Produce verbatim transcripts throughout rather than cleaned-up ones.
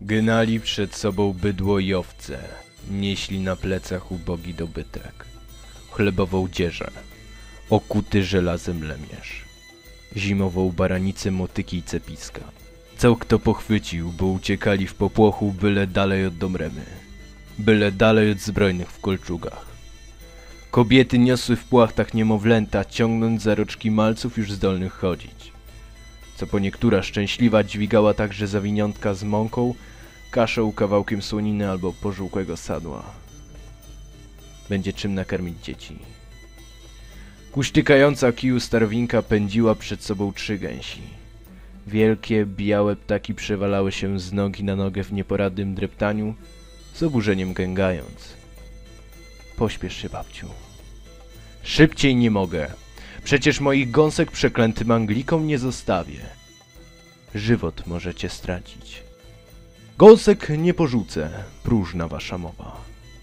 Gnali przed sobą bydło i owce, nieśli na plecach ubogi dobytek, chlebową dzieżę, okuty żelazem lemierz, zimową baranicę, motyki i cepiska. Co kto pochwycił, bo uciekali w popłochu, byle dalej od Domremy, byle dalej od zbrojnych w kolczugach. Kobiety niosły w płachtach niemowlęta, ciągnąc za roczki malców już zdolnych chodzić. Co po niektóra szczęśliwa dźwigała także zawiniątka z mąką, kaszę kawałkiem słoniny albo pożółkłego sadła. Będzie czym nakarmić dzieci. Kuśtykająca kiju starowinka pędziła przed sobą trzy gęsi. Wielkie, białe ptaki przewalały się z nogi na nogę w nieporadnym dreptaniu, z oburzeniem gęgając. Pośpiesz się, babciu. Szybciej nie mogę. Przecież moich gąsek przeklętym Anglikom nie zostawię. Żywot możecie stracić. Gąsek nie porzucę, próżna wasza mowa.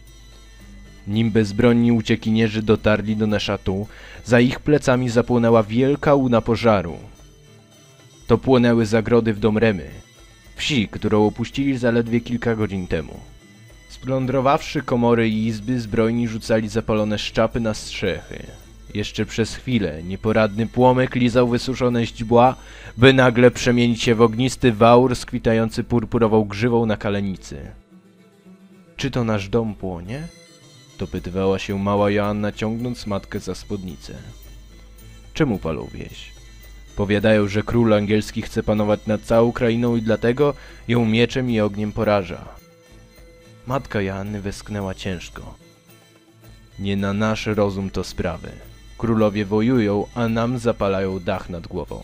Nim bezbronni uciekinierzy dotarli do Neszatu, za ich plecami zapłonęła wielka łuna pożaru. To płonęły zagrody w Domremy, wsi, którą opuścili zaledwie kilka godzin temu. Splądrowawszy komory i izby, zbrojni rzucali zapalone szczapy na strzechy. Jeszcze przez chwilę nieporadny płomek lizał wysuszone źdźbła, by nagle przemienić się w ognisty wałr skwitający purpurową grzywą na kalenicy. Czy to nasz dom płonie? Dopytywała się mała Joanna, ciągnąc matkę za spódnicę. Czemu palą wieś? Powiadają, że król angielski chce panować nad całą krainą i dlatego ją mieczem i ogniem poraża. Matka Joanny westchnęła ciężko. Nie na nasz rozum to sprawy. Królowie wojują, a nam zapalają dach nad głową.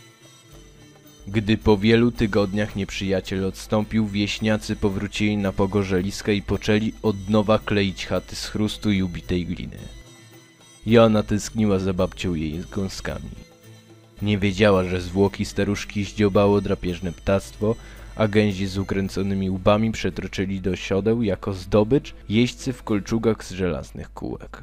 Gdy po wielu tygodniach nieprzyjaciel odstąpił, wieśniacy powrócili na pogorzeliska i poczęli od nowa kleić chaty z chrustu i ubitej gliny. Joanna tęskniła za babcią jej z gąskami. Nie wiedziała, że zwłoki staruszki zdziobało drapieżne ptactwo, a gęsi z ukręconymi łbami przetroczyli do siodeł jako zdobycz jeźdźcy w kolczugach z żelaznych kółek.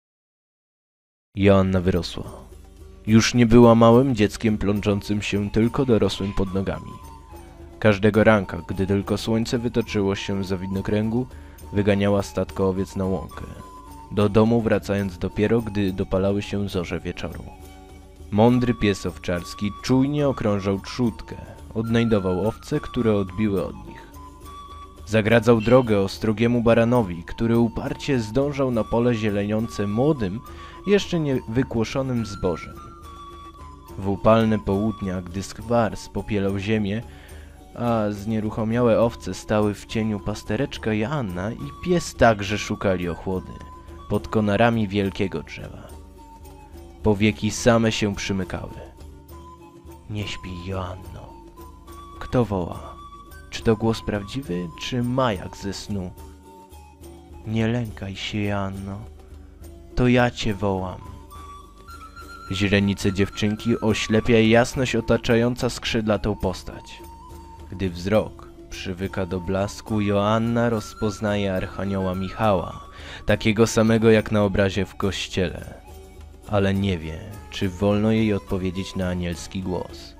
Joanna wyrosła. Już nie była małym dzieckiem plączącym się tylko dorosłym pod nogami. Każdego ranka, gdy tylko słońce wytoczyło się za widnokręgu, wyganiała statko owiec na łąkę, do domu wracając dopiero, gdy dopalały się zorze wieczoru. Mądry pies owczarski czujnie okrążał trzódkę, odnajdował owce, które odbiły od nich. Zagradzał drogę ostrogiemu baranowi, który uparcie zdążał na pole zieleniące młodym, jeszcze nie wykłoszonym zbożem. W upalne południa, gdy skwar spopielał ziemię, a znieruchomiałe owce stały w cieniu, pastereczka Joanna i pies także szukali ochłody pod konarami wielkiego drzewa. Powieki same się przymykały. Nie śpij, Joanno. Kto woła? Czy to głos prawdziwy, czy majak ze snu? Nie lękaj się, Joanno. To ja cię wołam. Źrenice dziewczynki oślepia jasność otaczająca skrzydlatą postać. Gdy wzrok przywyka do blasku, Joanna rozpoznaje archanioła Michała, takiego samego jak na obrazie w kościele, ale nie wie, czy wolno jej odpowiedzieć na anielski głos.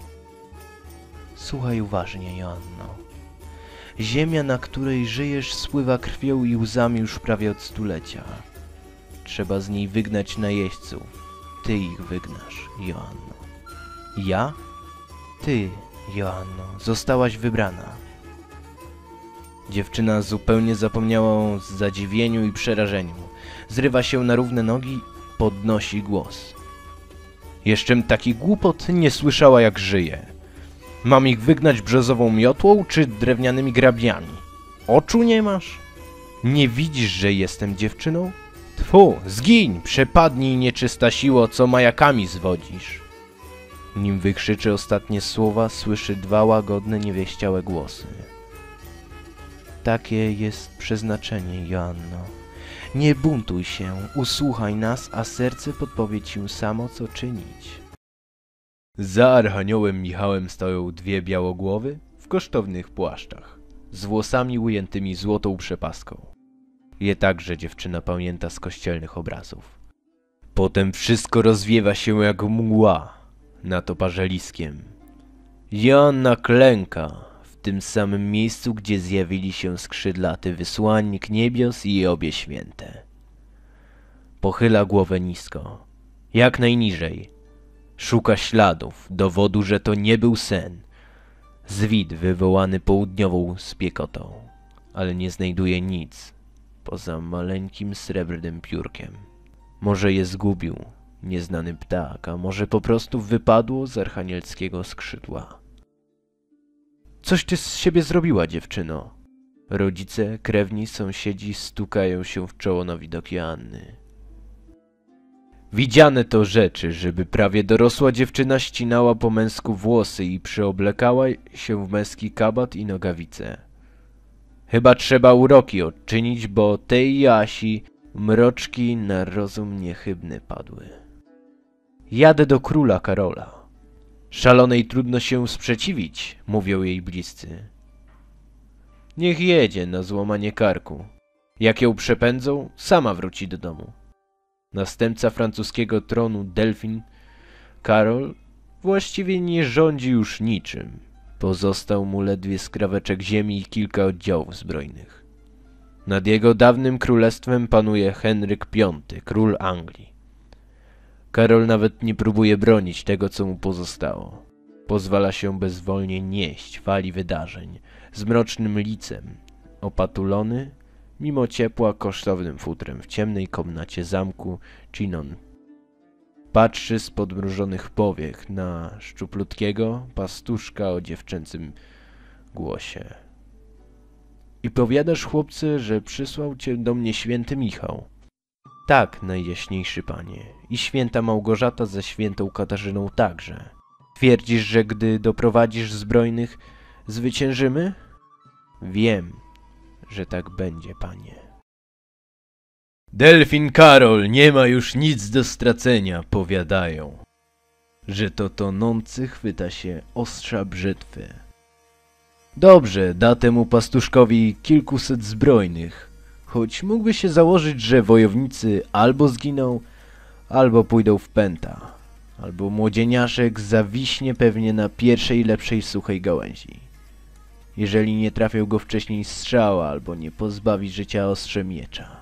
Słuchaj uważnie, Joanno. Ziemia, na której żyjesz, spływa krwią i łzami już prawie od stulecia. Trzeba z niej wygnać najeźdźców. Ty ich wygnasz, Joanno. Ja? Ty, Joanno, zostałaś wybrana. Dziewczyna zupełnie zapomniała o zadziwieniu i przerażeniu. Zrywa się na równe nogi, podnosi głos. Jeszczem taki głupot nie słyszała, jak żyje. Mam ich wygnać brzozową miotłą czy drewnianymi grabiami? Oczu nie masz? Nie widzisz, że jestem dziewczyną? Tfu, zgiń, przepadnij, nieczysta siło, co majakami zwodzisz. Nim wykrzyczy ostatnie słowa, słyszy dwa łagodne, niewieściałe głosy. Takie jest przeznaczenie, Joanno. Nie buntuj się, usłuchaj nas, a serce podpowie ci samo, co czynić. Za archaniołem Michałem stoją dwie białogłowy w kosztownych płaszczach, z włosami ujętymi złotą przepaską. Je także dziewczyna pamięta z kościelnych obrazów. Potem wszystko rozwiewa się jak mgła nad oparzeliskiem. Joanna klęka w tym samym miejscu, gdzie zjawili się skrzydlaty wysłannik niebios i obie święte. Pochyla głowę nisko, jak najniżej. Szuka śladów, dowodu, że to nie był sen. Zwit wywołany południową spiekotą, ale nie znajduje nic poza maleńkim srebrnym piórkiem. Może je zgubił nieznany ptak, a może po prostu wypadło z archanielskiego skrzydła. Coś ty z siebie zrobiła, dziewczyno. Rodzice, krewni, sąsiedzi stukają się w czoło na widok Joanny. Widziane to rzeczy, żeby prawie dorosła dziewczyna ścinała po męsku włosy i przyoblekała się w męski kabat i nogawice. Chyba trzeba uroki odczynić, bo tej Jasi mroczki na rozum niechybny padły. Jadę do króla Karola. Szalonej trudno się sprzeciwić, mówią jej bliscy. Niech jedzie na złamanie karku. Jak ją przepędzą, sama wróci do domu. Następca francuskiego tronu Delfin, Karol, właściwie nie rządzi już niczym. Pozostał mu ledwie skraweczek ziemi i kilka oddziałów zbrojnych. Nad jego dawnym królestwem panuje Henryk Piąty, król Anglii. Karol nawet nie próbuje bronić tego, co mu pozostało. Pozwala się bezwolnie nieść fali wydarzeń, z mrocznym licem, opatulony, mimo ciepła kosztownym futrem w ciemnej komnacie zamku Chinon. Patrzy z podmrużonych powiek na szczuplutkiego pastuszka o dziewczęcym głosie. I powiadasz, chłopcze, że przysłał cię do mnie święty Michał. Tak, najjaśniejszy panie, i święta Małgorzata ze świętą Katarzyną także. Twierdzisz, że gdy doprowadzisz zbrojnych, zwyciężymy? Wiem, że tak będzie, panie. Delfin Karol nie ma już nic do stracenia, powiadają, że to tonący chwyta się ostrza brzytwy. Dobrze, da temu pastuszkowi kilkuset zbrojnych, choć mógłby się założyć, że wojownicy albo zginą, albo pójdą w pęta, albo młodzieniaszek zawiśnie pewnie na pierwszej lepszej suchej gałęzi, jeżeli nie trafią go wcześniej strzała, albo nie pozbawi życia ostrze miecza.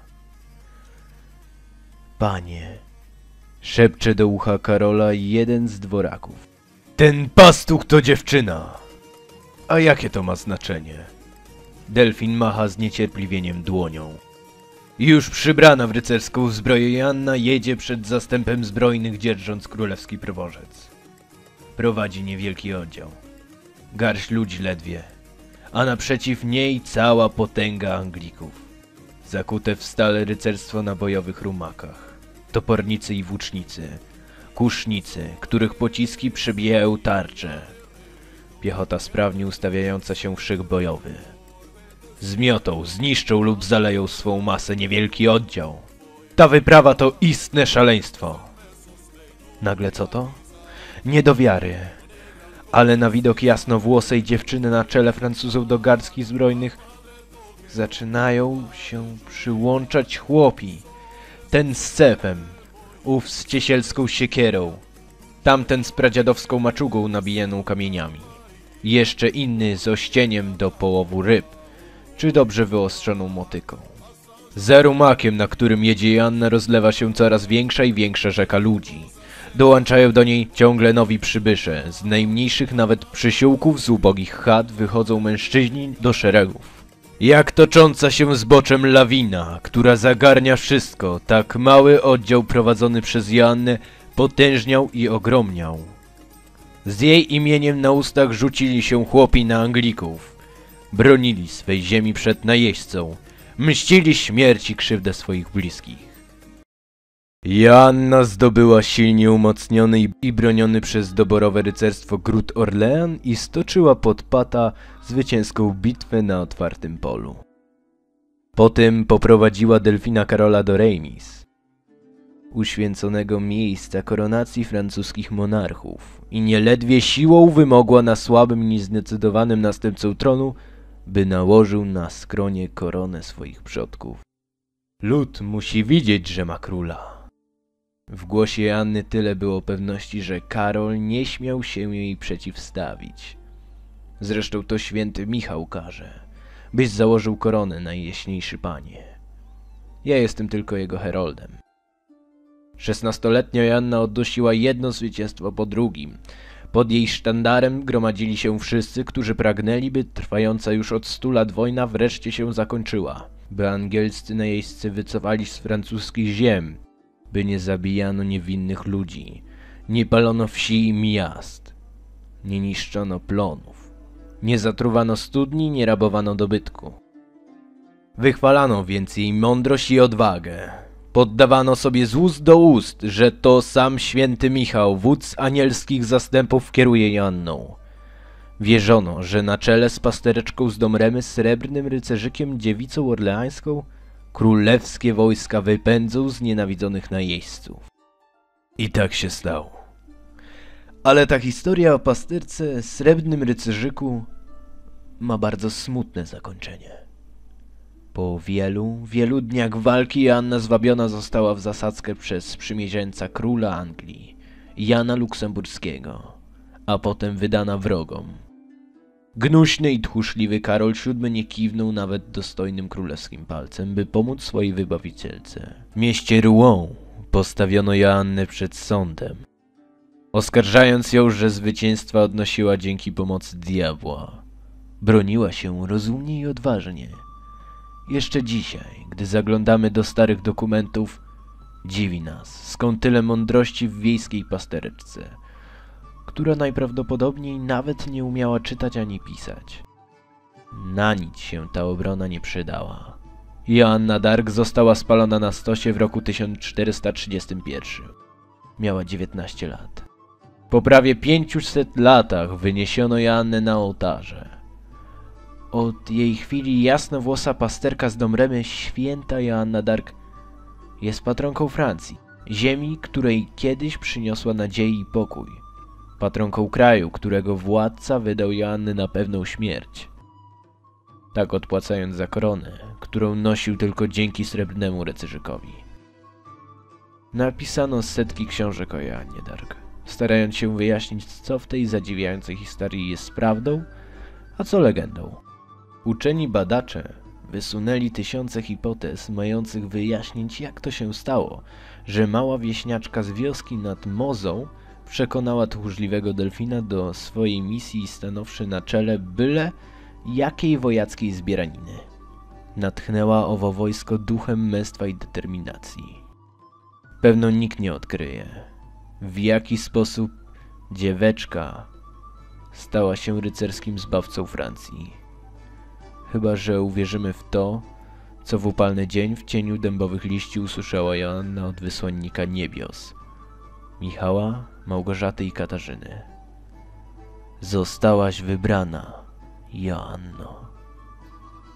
Panie, szepcze do ucha Karola jeden z dworaków. Ten pastuch to dziewczyna! A jakie to ma znaczenie? Delfin macha z niecierpliwieniem dłonią. Już przybrana w rycerską zbroję Joanna jedzie przed zastępem zbrojnych, dzierżąc królewski przewożec. Prowadzi niewielki oddział. Garść ludzi ledwie, a naprzeciw niej cała potęga Anglików. Zakute w stale rycerstwo na bojowych rumakach. Topornicy i włócznicy, kusznicy, których pociski przebijają tarcze. Piechota sprawnie ustawiająca się w szyk bojowy. Zmiotą, zniszczą lub zaleją swą masę niewielki oddział. Ta wyprawa to istne szaleństwo. Nagle co to? Nie do wiary. Ale na widok jasnowłosej dziewczyny na czele Francuzów do garstki zbrojnych zaczynają się przyłączać chłopi. Ten z cepem, ów z ciesielską siekierą, tamten z pradziadowską maczugą nabijaną kamieniami, jeszcze inny z ościeniem do połowu ryb, czy dobrze wyostrzoną motyką. Za rumakiem, na którym jedzie Joanna, rozlewa się coraz większa i większa rzeka ludzi. Dołączają do niej ciągle nowi przybysze. Z najmniejszych nawet przysiłków, z ubogich chat wychodzą mężczyźni do szeregów. Jak tocząca się zboczem lawina, która zagarnia wszystko, tak mały oddział prowadzony przez Joannę potężniał i ogromniał. Z jej imieniem na ustach rzucili się chłopi na Anglików. Bronili swej ziemi przed najeźdźcą, mścili śmierć i krzywdę swoich bliskich. Joanna zdobyła silnie umocniony i broniony przez doborowe rycerstwo gród Orlean i stoczyła pod pata zwycięską bitwę na otwartym polu. Potem poprowadziła Delfina Karola do Reims, uświęconego miejsca koronacji francuskich monarchów, i nieledwie siłą wymogła na słabym i niezdecydowanym następcą tronu, by nałożył na skronie koronę swoich przodków. Lud musi widzieć, że ma króla. W głosie Joanny tyle było pewności, że Karol nie śmiał się jej przeciwstawić. Zresztą to święty Michał każe, byś założył koronę, najjaśniejszy panie. Ja jestem tylko jego heroldem. Szesnastoletnia Joanna odnosiła jedno zwycięstwo po drugim. Pod jej sztandarem gromadzili się wszyscy, którzy pragnęli, by trwająca już od stu lat wojna wreszcie się zakończyła, by angielscy najeźdźcy wycofali z francuskich ziem, by nie zabijano niewinnych ludzi, nie palono wsi i miast, nie niszczono plonów, nie zatruwano studni, nie rabowano dobytku. Wychwalano więc jej mądrość i odwagę. Poddawano sobie z ust do ust, że to sam święty Michał, wódz anielskich zastępów, kieruje Joanną. Wierzono, że na czele z pastereczką z Domremy, srebrnym rycerzykiem, dziewicą orleańską, królewskie wojska wypędzą znienawidzonych najeźdźców. I tak się stało. Ale ta historia o pasterce, srebrnym rycerzyku ma bardzo smutne zakończenie. Po wielu, wielu dniach walki Joanna zwabiona została w zasadzkę przez sprzymierzeńca króla Anglii, Jana Luksemburskiego, a potem wydana wrogom. Gnuśny i tchórzliwy Karol siódmy nie kiwnął nawet dostojnym królewskim palcem, by pomóc swojej wybawicielce. W mieście Rouen postawiono Joannę przed sądem, oskarżając ją, że zwycięstwa odnosiła dzięki pomocy diabła. Broniła się rozumnie i odważnie. Jeszcze dzisiaj, gdy zaglądamy do starych dokumentów, dziwi nas, skąd tyle mądrości w wiejskiej pastereczce, która najprawdopodobniej nawet nie umiała czytać ani pisać. Na nic się ta obrona nie przydała. Joanna d'Arc została spalona na stosie w roku tysiąc czterysta trzydziestym pierwszym. Miała dziewiętnaście lat. Po prawie pięciuset latach wyniesiono Joannę na ołtarze. Od jej chwili jasnowłosa pasterka z Domremy, święta Joanna d'Arc, jest patronką Francji, ziemi, której kiedyś przyniosła nadzieję i pokój. Patronką kraju, którego władca wydał Joanny na pewną śmierć. Tak odpłacając za koronę, którą nosił tylko dzięki srebrnemu rycerzykowi. Napisano setki książek o Joannie d'Arc, starając się wyjaśnić, co w tej zadziwiającej historii jest prawdą, a co legendą. Uczeni badacze wysunęli tysiące hipotez mających wyjaśnić, jak to się stało, że mała wieśniaczka z wioski nad Mozą przekonała tchórzliwego delfina do swojej misji, stanowszy na czele byle jakiej wojackiej zbieraniny. Natchnęła owo wojsko duchem męstwa i determinacji. Pewno nikt nie odkryje, w jaki sposób dzieweczka stała się rycerskim zbawcą Francji. Chyba że uwierzymy w to, co w upalny dzień w cieniu dębowych liści usłyszała Joanna od wysłannika niebios, Michała, Małgorzaty i Katarzyny. Zostałaś wybrana, Joanno.